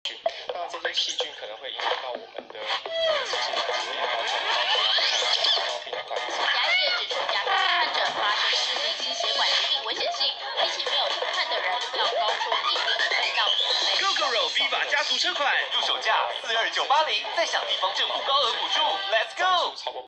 那这些细菌可能会影响到我们的支气管疾病，还有肠道病的患者。 牙医也指出，甲状腺患者发生失明心血管疾病危险性比起没有出汗的人要高出1.5倍到4倍。 GoGoRo Viva 家族车款入手价42980，再享地方政府高额补助 ，Let's go！